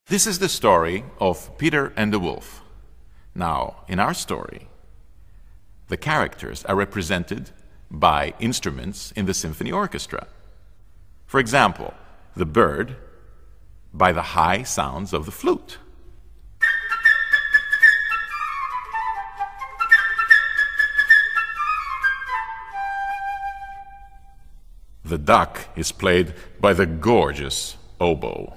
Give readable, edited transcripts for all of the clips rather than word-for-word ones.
This is the story of Peter and the Wolf. Now, in our story, the characters are represented by instruments in the symphony orchestra. For example, the bird by the high sounds of the flute. The duck is played by the gorgeous oboe.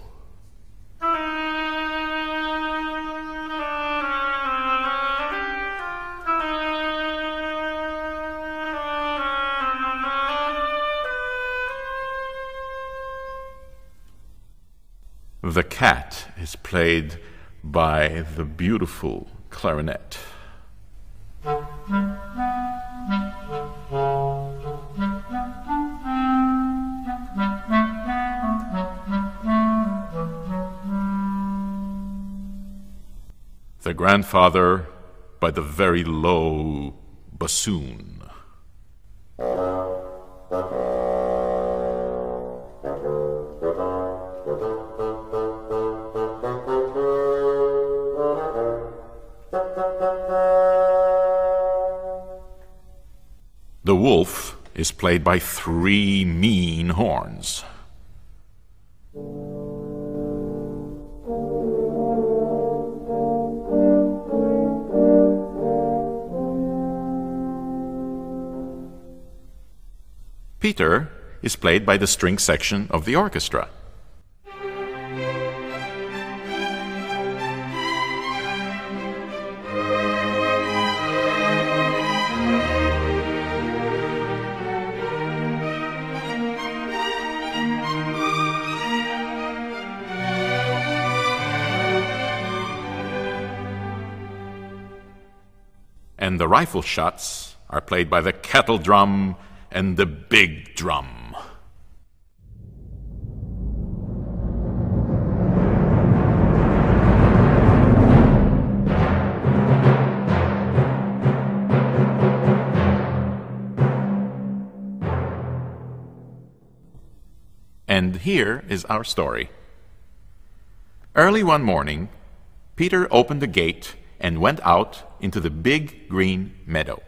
The cat is played by the beautiful clarinet. The grandfather by the very low bassoon. The wolf is played by three mean horns. Peter is played by the string section of the orchestra. And the rifle shots are played by the kettle drum and the big drum. And here is our story. Early one morning, Peter opened the gate and went out into the big green meadow.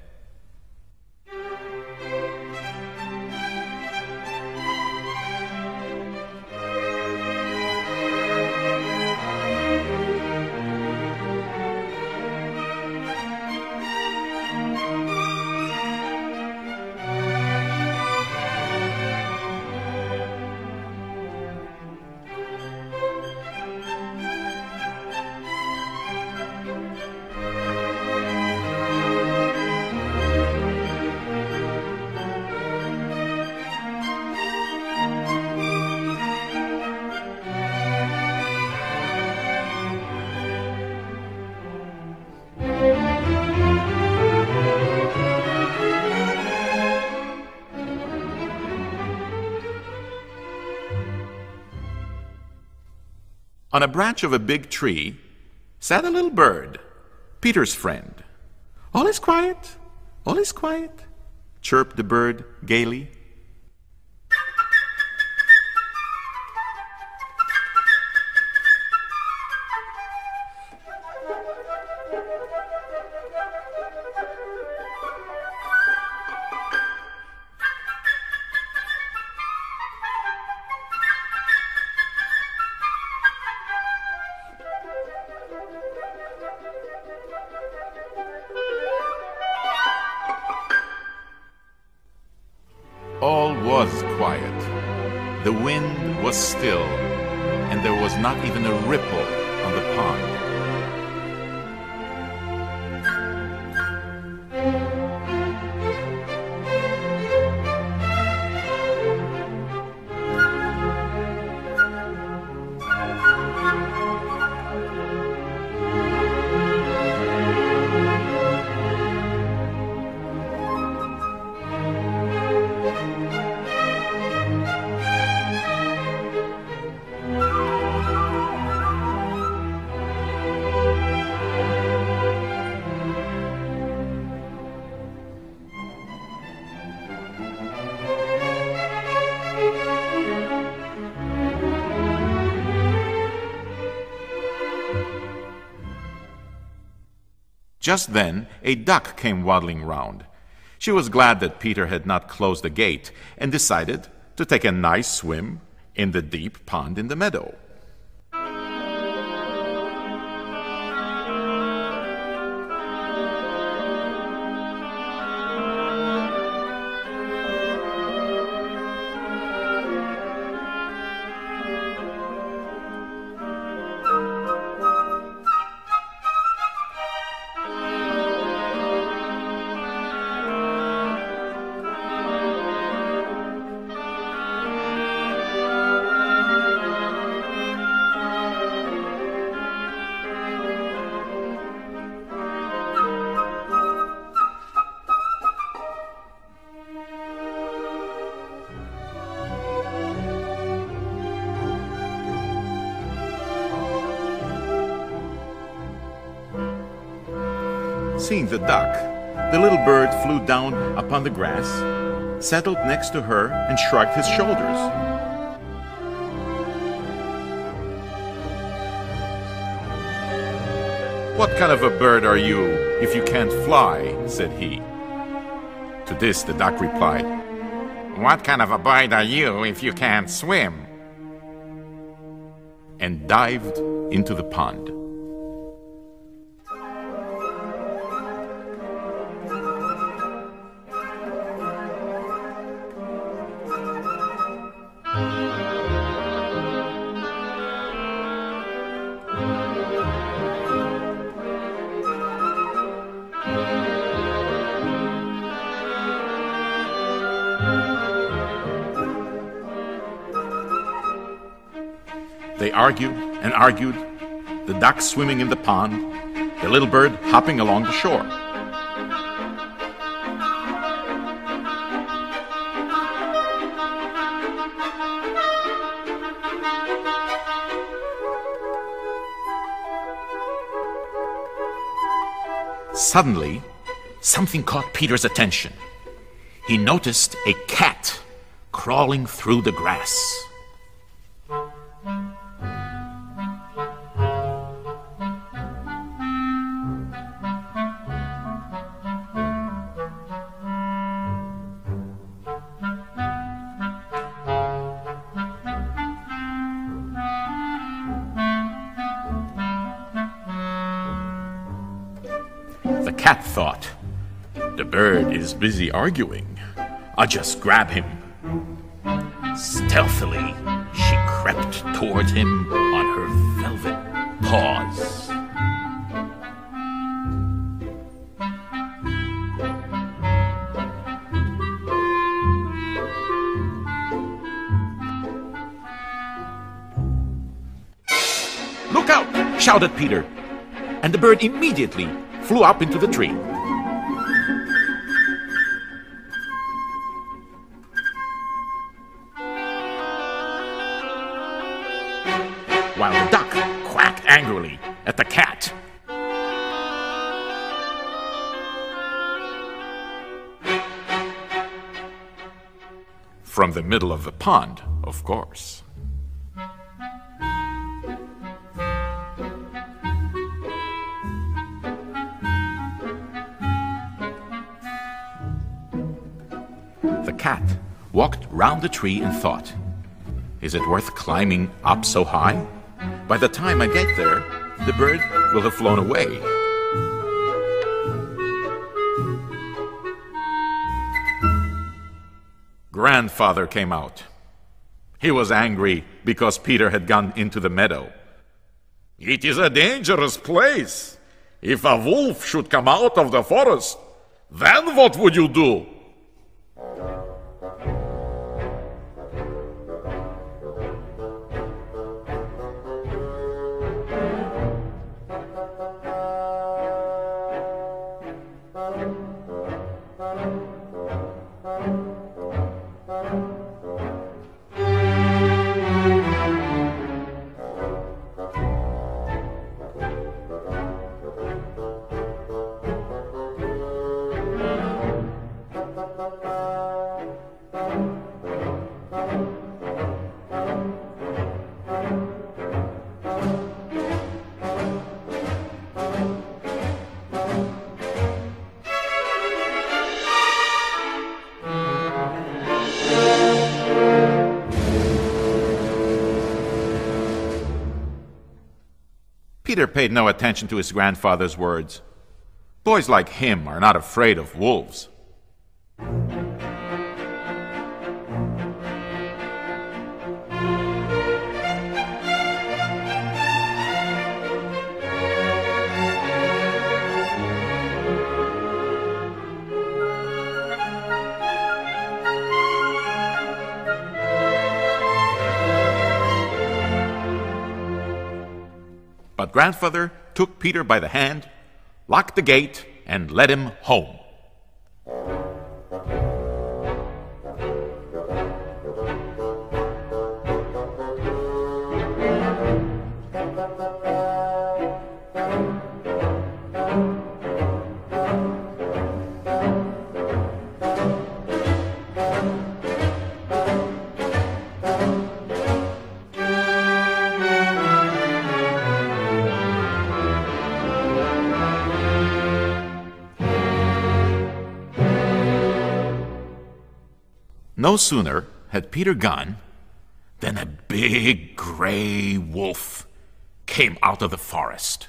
On a branch of a big tree sat a little bird, Peter's friend. "All is quiet, all is quiet," chirped the bird gaily. All was quiet. The wind was still, and there was not even a ripple on the pond. Just then, a duck came waddling round. She was glad that Peter had not closed the gate and decided to take a nice swim in the deep pond in the meadow. Seeing the duck, the little bird flew down upon the grass, settled next to her, and shrugged his shoulders. "What kind of a bird are you if you can't fly?" said he. To this the duck replied, "What kind of a bird are you if you can't swim?" and dived into the pond. They argued and argued, the duck swimming in the pond, the little bird hopping along the shore. Suddenly, something caught Peter's attention. He noticed a cat crawling through the grass. The cat thought, "The bird is busy arguing. I'll just grab him." Stealthily, she crept toward him on her velvet paws. "Look out!" shouted Peter, and the bird immediately flew up into the tree. While the duck quacked angrily at the cat. From the middle of the pond, of course. The cat walked round the tree and thought, "Is it worth climbing up so high? By the time I get there, the bird will have flown away." Grandfather came out. He was angry because Peter had gone into the meadow. "It is a dangerous place. If a wolf should come out of the forest, then what would you do?" Peter paid no attention to his grandfather's words. Boys like him are not afraid of wolves. But grandfather took Peter by the hand, locked the gate, and led him home. No sooner had Peter gone than a big gray wolf came out of the forest.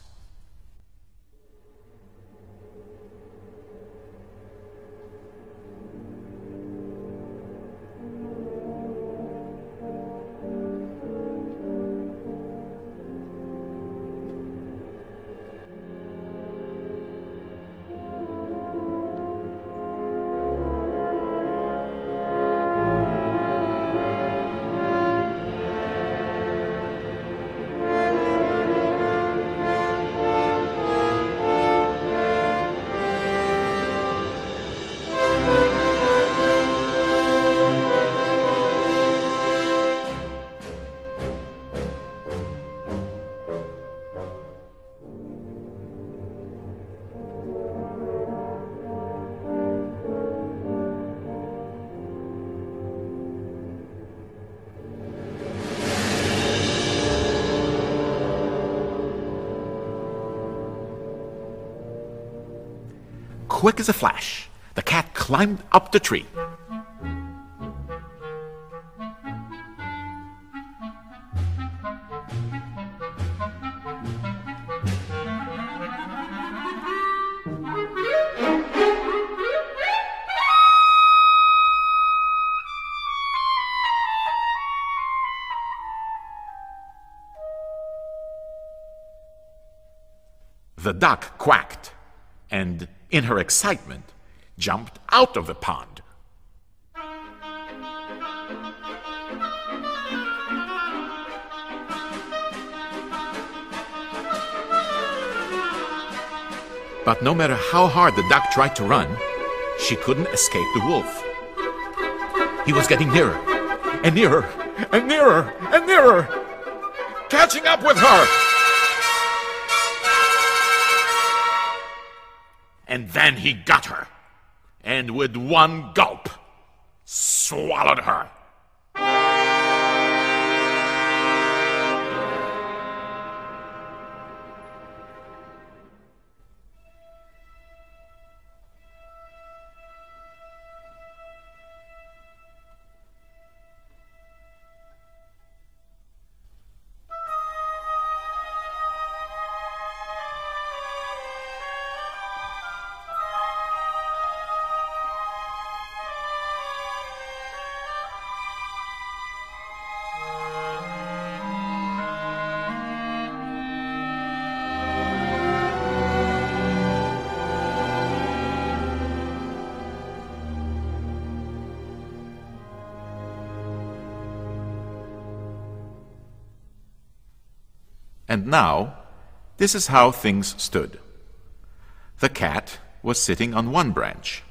Quick as a flash, the cat climbed up the tree. The duck quacked, and in her excitement, jumped out of the pond. But no matter how hard the duck tried to run, she couldn't escape the wolf. He was getting nearer, and nearer, and nearer, and nearer, catching up with her. And then he got her, and with one gulp, swallowed her. And now, this is how things stood. The cat was sitting on one branch.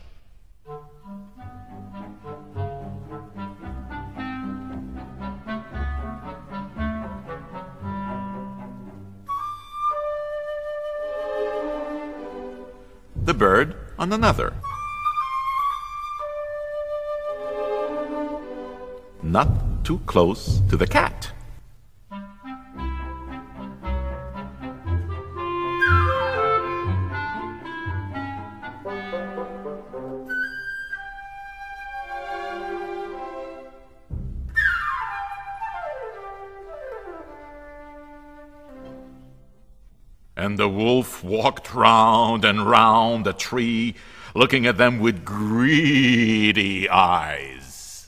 The bird on another. Not too close to the cat. And the wolf walked round and round the tree, looking at them with greedy eyes.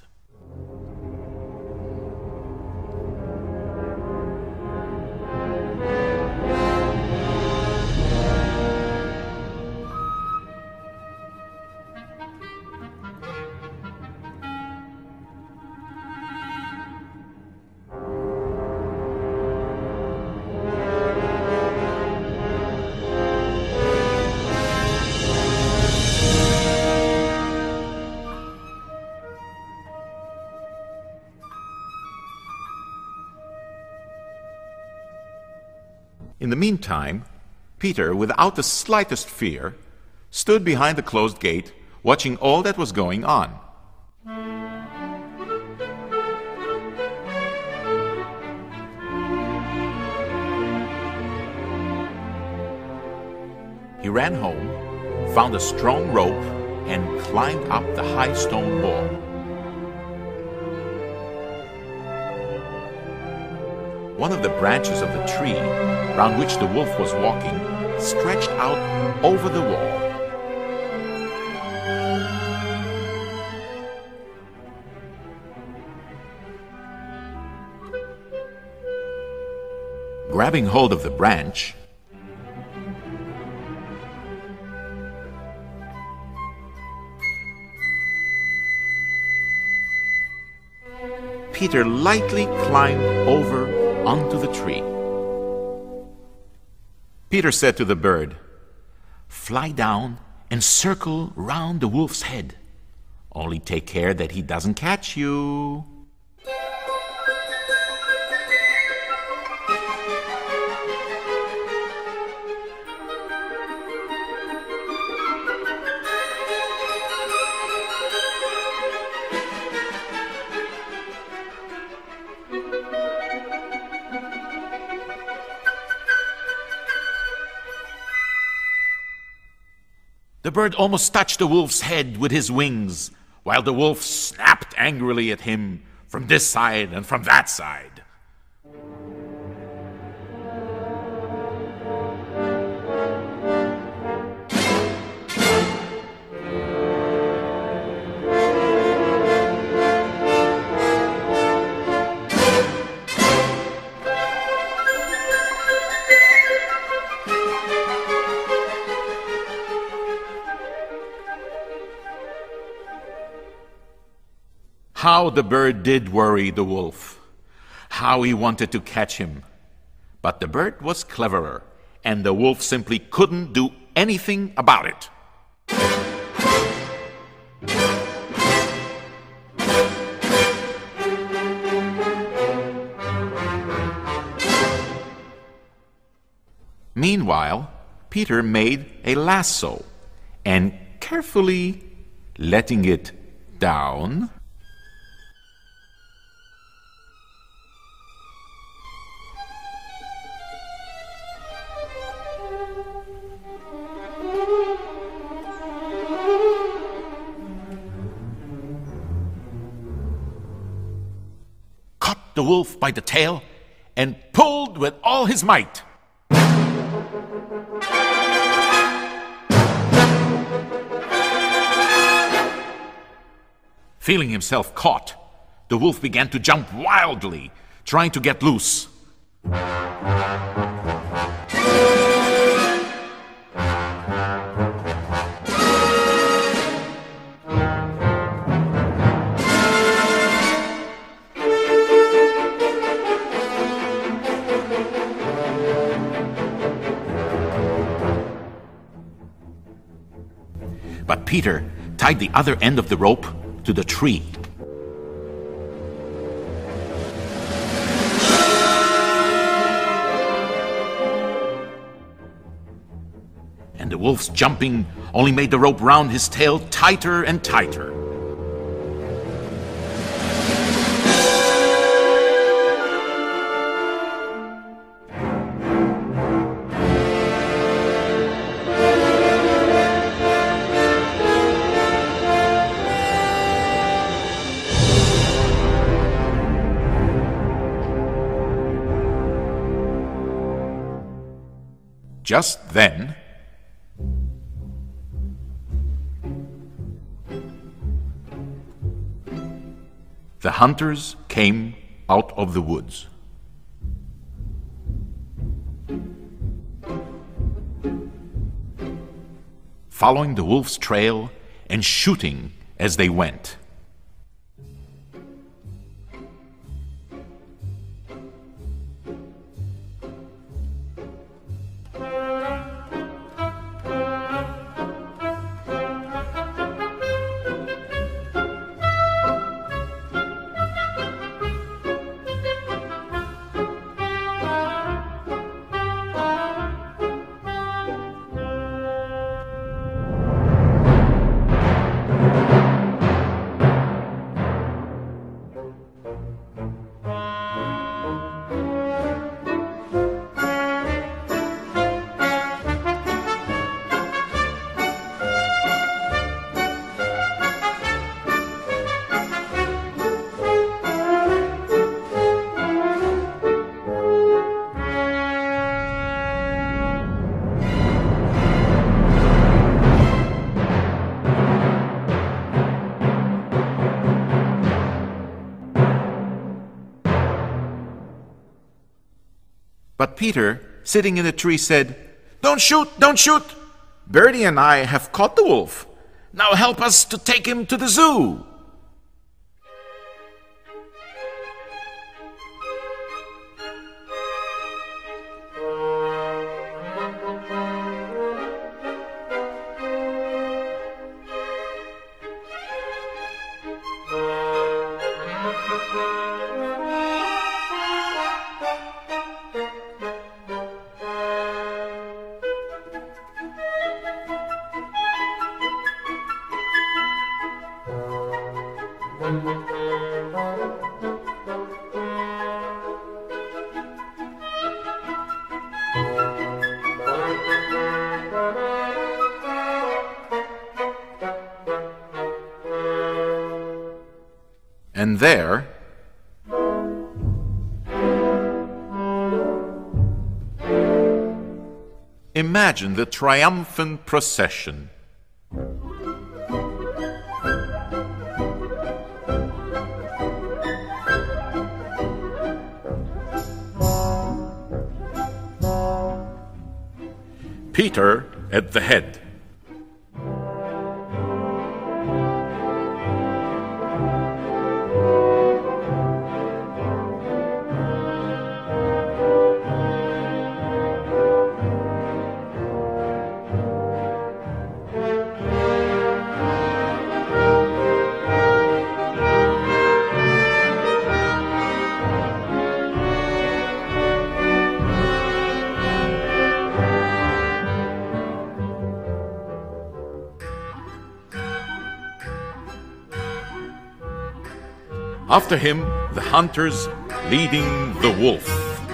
In the meantime, Peter, without the slightest fear, stood behind the closed gate, watching all that was going on. He ran home, found a strong rope, and climbed up the high stone wall. One of the branches of the tree round which the wolf was walking stretched out over the wall. Grabbing hold of the branch, Peter lightly climbed over onto the tree. Peter said to the bird, "Fly down and circle round the wolf's head. Only take care that he doesn't catch you." The bird almost touched the wolf's head with his wings, while the wolf snapped angrily at him from this side and from that side. How the bird did worry the wolf. How he wanted to catch him. But the bird was cleverer, and the wolf simply couldn't do anything about it. Meanwhile, Peter made a lasso, and carefully letting it down, the wolf by the tail and pulled with all his might. Feeling himself caught, the wolf began to jump wildly, trying to get loose. But Peter tied the other end of the rope to the tree. And the wolf's jumping only made the rope round his tail tighter and tighter. Just then, the hunters came out of the woods. Following the wolf's trail and shooting as they went. But Peter, sitting in a tree, said, "Don't shoot, don't shoot! Birdie and I have caught the wolf. Now help us to take him to the zoo." And there, imagine the triumphant procession. Peter at the head. After him, the hunters leading the wolf.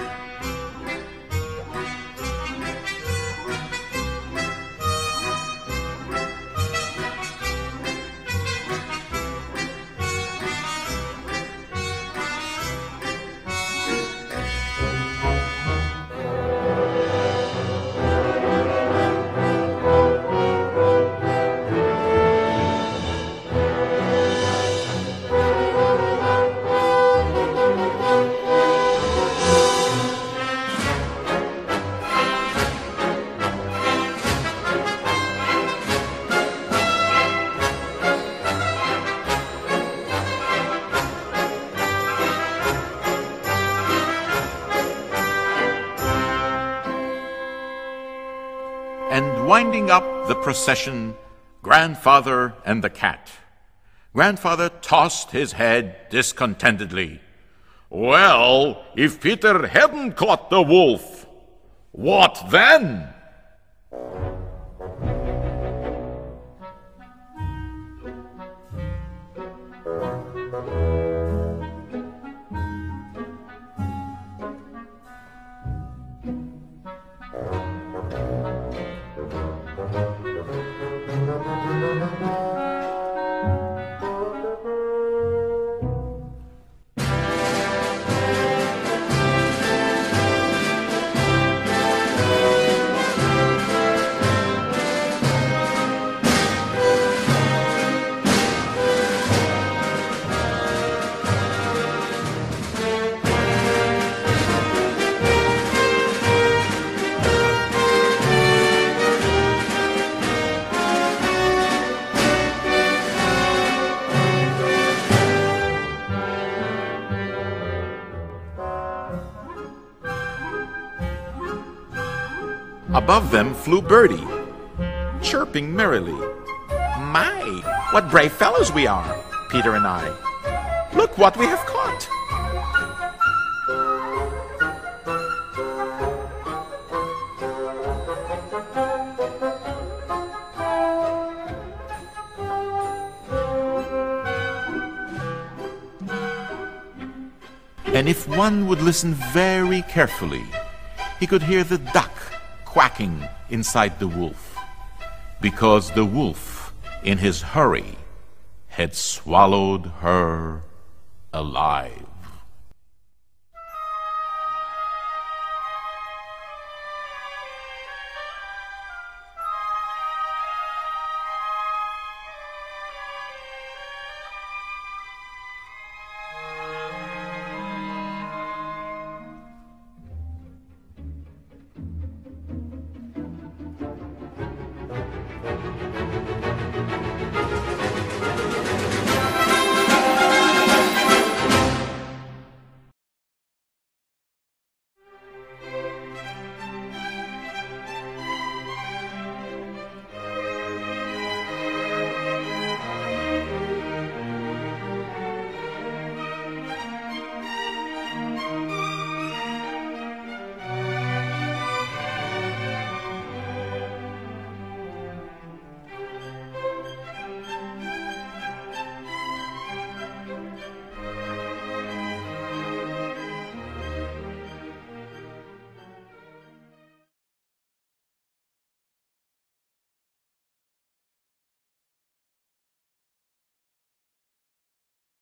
And winding up the procession, Grandfather and the cat. Grandfather tossed his head discontentedly. "Well, if Peter hadn't caught the wolf, what then?" Above them flew Birdie, chirping merrily. My, what brave fellows we are, Peter and I. Look what we have caught. And if one would listen very carefully, he could hear the duck quacking inside the wolf, because the wolf, in his hurry, had swallowed her alive.